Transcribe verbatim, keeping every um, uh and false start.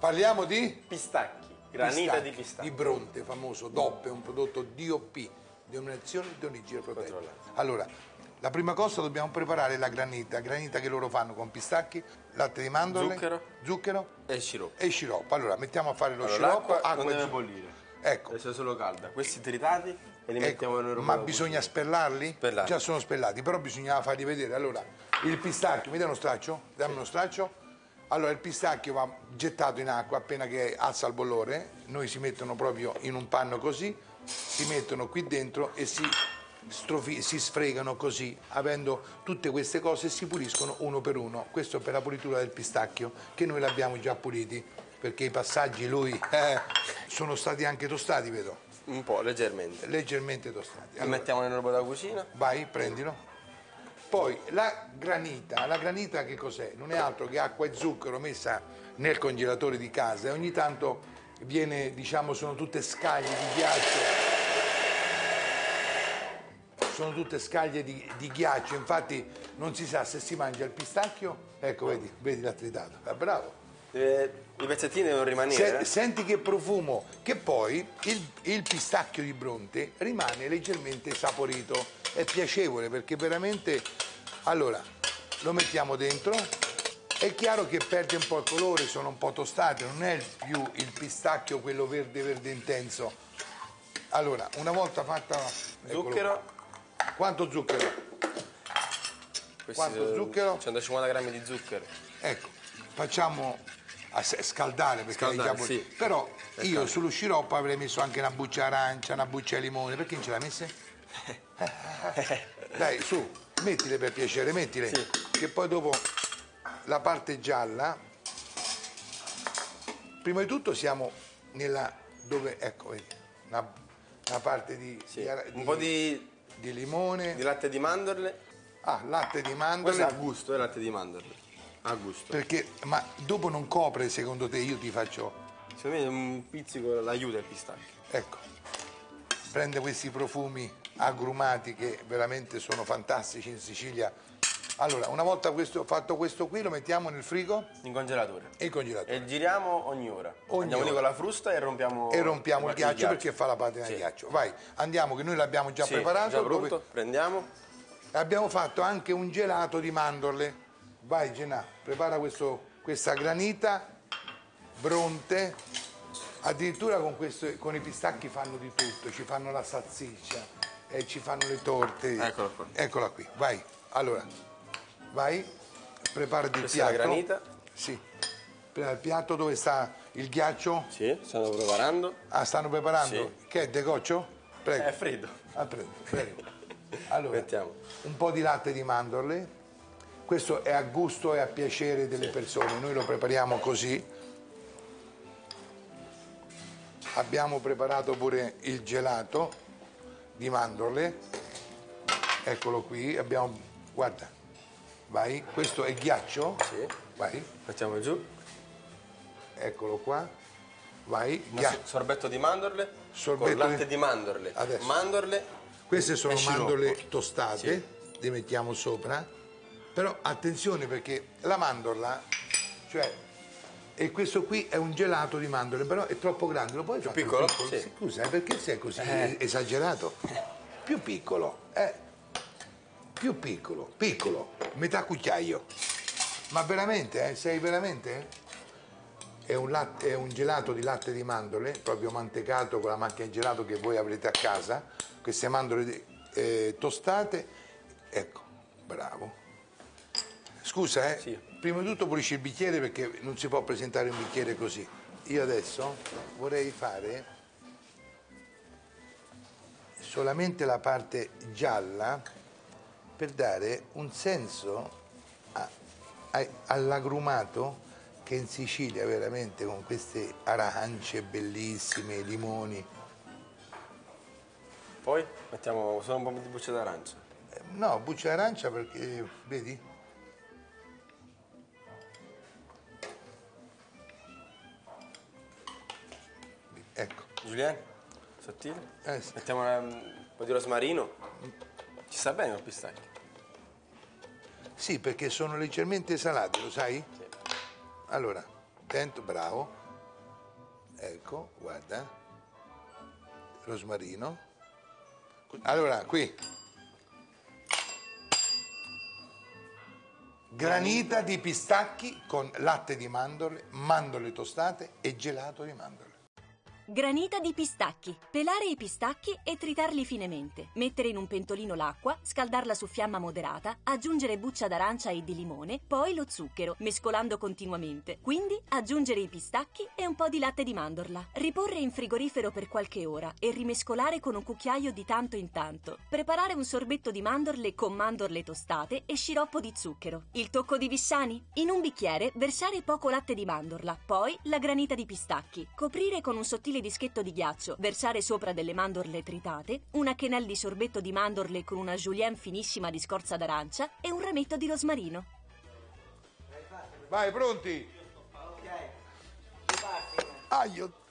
Parliamo di Pistacchi, granita pistacchi, di pistacchi. di Bronte, famoso D O P, è un prodotto D O P, denominazione di origine protetta. Allora, la prima cosa dobbiamo preparare la granita, granita che loro fanno con pistacchi, latte di mandorle, Zucchero. zucchero E sciroppo. e sciroppo. Allora, mettiamo a fare lo Allora, sciroppo, l'acqua acqua non e deve zucchero. bollire. Ecco. Deve essere solo calda. Questi tritati e li Ecco, mettiamo nel ma bisogna spellarli? Spellati. Già sono spellati, però bisognava farli vedere. Allora, il pistacchio, mi dai uno straccio? Dammi uno straccio. Allora, il pistacchio va gettato in acqua appena che alza il bollore. Noi si mettono proprio in un panno così, si mettono qui dentro e si, strofi, si sfregano così, avendo tutte queste cose si puliscono uno per uno. Questo per la pulitura del pistacchio, che noi l'abbiamo già puliti, perché i passaggi lui eh, sono stati anche tostati, vedo. Un po', leggermente. Leggermente tostati. Li mettiamo nel robot da cucina. Vai, prendilo. Poi la granita, la granita che cos'è? Non è altro che acqua e zucchero messa nel congelatore di casa e ogni tanto viene, diciamo, sono tutte scaglie di ghiaccio. Sono tutte scaglie di, di ghiaccio, infatti non si sa se si mangia il pistacchio. Ecco, vedi, vedi l'attritato. Ah, bravo. Eh, I pezzettini devono rimanere. Se- eh? senti che profumo, che poi il, il pistacchio di Bronte rimane leggermente saporito, è piacevole perché veramente, allora, lo mettiamo dentro, è chiaro che perde un po' il colore, sono un po' tostate, non è più il pistacchio quello verde verde intenso. Allora, una volta fatta... eccolo Zucchero. qua. Quanto zucchero? Questi Quanto sono zucchero? centocinquanta grammi di zucchero. Ecco, facciamo a se- scaldare perché Scaldare, è già sì. però È io caldo. sullo sciroppo avrei messo anche una buccia arancia, una buccia di limone, perché non ce l'hai messe? Dai, su, mettile per piacere, mettile, Sì. che poi dopo la parte gialla, prima di tutto siamo nella, dove, ecco, vedi, una, una parte di, Sì. di ara- Un po' di, di limone, di latte di mandorle. ah, latte di Questo mandorle. è a gusto, è latte di mandorle. A gusto. Perché, ma dopo non copre secondo te? Io ti faccio, Secondo me un pizzico l'aiuta il pistacchio. ecco, prende questi profumi agrumati che veramente sono fantastici in Sicilia. Allora, una volta questo, fatto questo qui, lo mettiamo nel frigo In congelatore. e in congelatore. E giriamo ogni ora. Ogni Andiamo lì ora. con la frusta e rompiamo E rompiamo il ghiaccio, perché fa la patina Sì. di ghiaccio. Vai, andiamo che noi l'abbiamo già Sì, preparato. già pronto, dove- prendiamo. Abbiamo fatto anche un gelato di mandorle. Vai Genà, prepara questo, questa granita Bronte. Addirittura con, questo, con i pistacchi fanno di tutto, ci fanno la salsiccia, e ci fanno le torte. Eccola qua. Eccola qui, vai. Allora, vai, preparati il Questa è la piatto. granita. Sì. Prepara il piatto dove sta il ghiaccio. Sì, stanno preparando. Ah, stanno preparando? Sì. Che è, decoccio? Prego. È freddo. Ah, prego, prego. Allora, Mettiamo. un po' di latte di mandorle. Questo è a gusto e a piacere delle persone. Noi lo prepariamo così. Abbiamo preparato pure il gelato di mandorle. Eccolo qui. Abbiamo, guarda, vai. Questo è ghiaccio. Sì. Vai. Mettiamo giù. Eccolo qua. Vai. Una Ghia- so- sorbetto di mandorle. Sorbetto con latte di- di mandorle. Adesso. Mandorle. Queste sono e sciroppo. mandorle tostate, le mettiamo sopra, però attenzione perché la mandorla, cioè, e questo qui è un gelato di mandorle, però è troppo grande, lo puoi fare più piccolo? piccolo? Sì. Scusa, eh, perché sei così Eh. esagerato? Più piccolo, eh, più piccolo, piccolo, metà cucchiaio. Ma veramente, eh, sei veramente? È un, latte- è un gelato di latte di mandorle, proprio mantecato con la macchina di gelato che voi avrete a casa, queste mandorle eh, tostate, ecco, bravo. Scusa, eh, Sì. prima di tutto pulisci il bicchiere perché non si può presentare un bicchiere così. Io adesso vorrei fare solamente la parte gialla per dare un senso a- a- all'agrumato che in Sicilia veramente con queste arance bellissime, limoni. Poi mettiamo solo un po' di buccia d'arancia. Eh, No, buccia d'arancia perché, vedi? Ecco, Giuliano, sottile. eh, sì. Mettiamo una- un po' di rosmarino. Ci sta bene il pistacchio. Sì, perché sono leggermente salati, lo sai? Sì. Allora, attento, bravo. ecco, guarda, rosmarino. Allora, qui, granita di pistacchi con latte di mandorle, mandorle tostate e gelato di mandorle. Granita di pistacchi. Pelare i pistacchi e tritarli finemente. Mettere in un pentolino l'acqua, scaldarla su fiamma moderata, aggiungere buccia d'arancia e di limone, poi lo zucchero, mescolando continuamente. Quindi aggiungere i pistacchi e un po' di latte di mandorla. Riporre in frigorifero per qualche ora e rimescolare con un cucchiaio di tanto in tanto. Preparare un sorbetto di mandorle con mandorle tostate e sciroppo di zucchero. Il tocco di Vissani? In un bicchiere versare poco latte di mandorla, poi la granita di pistacchi. Coprire con un sottile dischetto di ghiaccio, versare sopra delle mandorle tritate, una quenelle di sorbetto di mandorle con una julienne finissima di scorza d'arancia e un rametto di rosmarino. Vai, pronti? Ok, si parte. Aio.